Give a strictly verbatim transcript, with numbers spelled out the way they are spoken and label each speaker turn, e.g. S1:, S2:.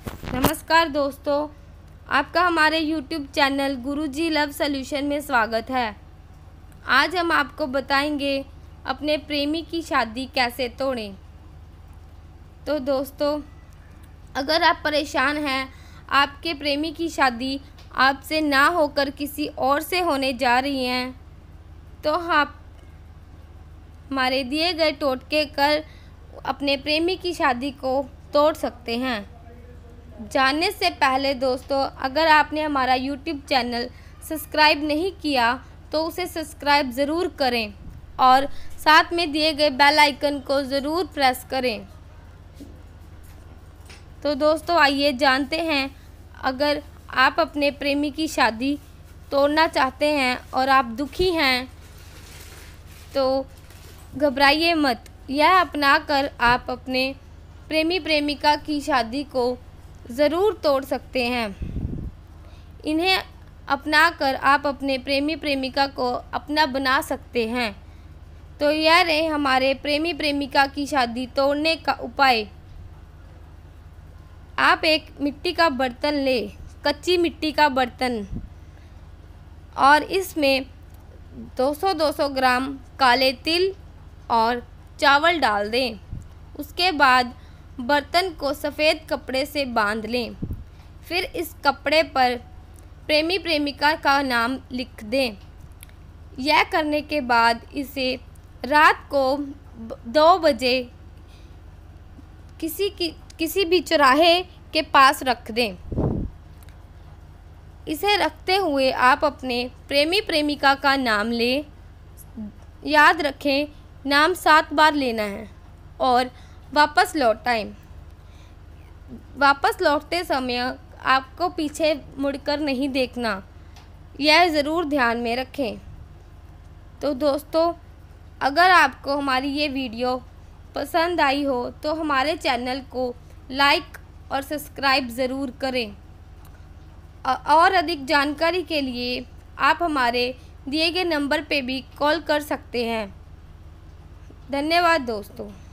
S1: नमस्कार दोस्तों, आपका हमारे YouTube channel Guruji love solution में स्वागत है। आज हम आपको बताएंगे अपने प्रेमी की शादी कैसे तोड़ें। तो दोस्तों, अगर आप परेशान हैं, आपके प्रेमी की शादी आपसे ना होकर किसी और से होने जा रही हैं, तो आप हमारे दिए गए टोटके कर अपने प्रेमी की शादी को तोड़ सकते हैं। जानने से पहले दोस्तों, अगर आपने हमारा यूट्यूब चैनल सब्सक्राइब नहीं किया तो उसे सब्सक्राइब ज़रूर करें और साथ में दिए गए बेल आइकन को ज़रूर प्रेस करें। तो दोस्तों, आइए जानते हैं, अगर आप अपने प्रेमी की शादी तोड़ना चाहते हैं और आप दुखी हैं तो घबराइए मत। यह अपनाकर आप अपने प्रेमी प्रेमिका की शादी को ज़रूर तोड़ सकते हैं। इन्हें अपनाकर आप अपने प्रेमी प्रेमिका को अपना बना सकते हैं। तो यह रहे हमारे प्रेमी प्रेमिका की शादी तोड़ने का उपाय। आप एक मिट्टी का बर्तन लें, कच्ची मिट्टी का बर्तन, और इसमें दो सौ दो सौ ग्राम काले तिल और चावल डाल दें। उसके बाद बर्तन को सफ़ेद कपड़े से बांध लें। फिर इस कपड़े पर प्रेमी प्रेमिका का नाम लिख दें। यह करने के बाद इसे रात को दो बजे किसी की किसी भी चौराहे के पास रख दें। इसे रखते हुए आप अपने प्रेमी प्रेमिका का नाम लें। याद रखें, नाम सात बार लेना है और वापस लौट आएं। वापस लौटते समय आपको पीछे मुड़कर नहीं देखना, यह ज़रूर ध्यान में रखें। तो दोस्तों, अगर आपको हमारी ये वीडियो पसंद आई हो तो हमारे चैनल को लाइक और सब्सक्राइब ज़रूर करें। और अधिक जानकारी के लिए आप हमारे दिए गए नंबर पे भी कॉल कर सकते हैं। धन्यवाद दोस्तों।